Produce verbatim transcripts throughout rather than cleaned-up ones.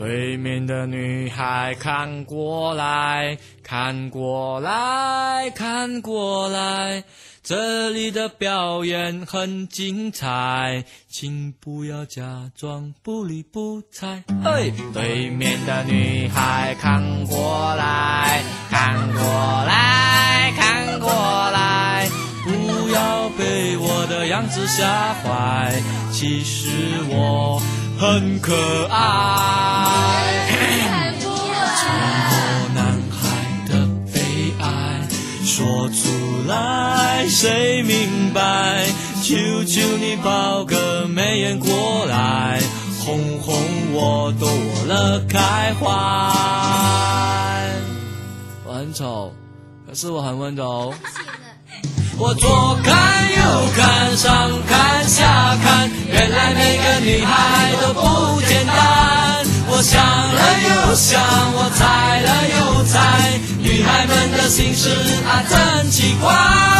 对面的女孩看过来，看过来，看过来，这里的表演很精彩，请不要假装不理不睬。嘿，对面的女孩看过来，看过来，看过来，不要被我的样子吓坏，其实我很可爱。寂寞男孩的悲哀说出来谁明白，求求你抱个媚眼过来，哄哄我躲了开怀。我很丑，可是我很温柔。我左看右看上看下看，原来每个女孩都不简单。我想了又想，我猜了又猜，女孩们的心事啊真奇怪。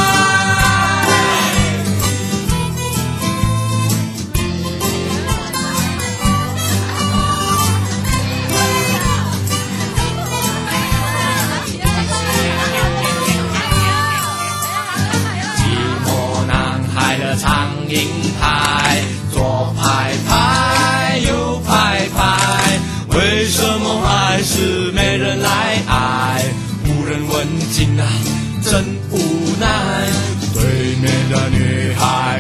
苍蝇拍，左拍拍，右拍拍，为什么还是没人来爱？无人问津啊，真无奈。对面的女孩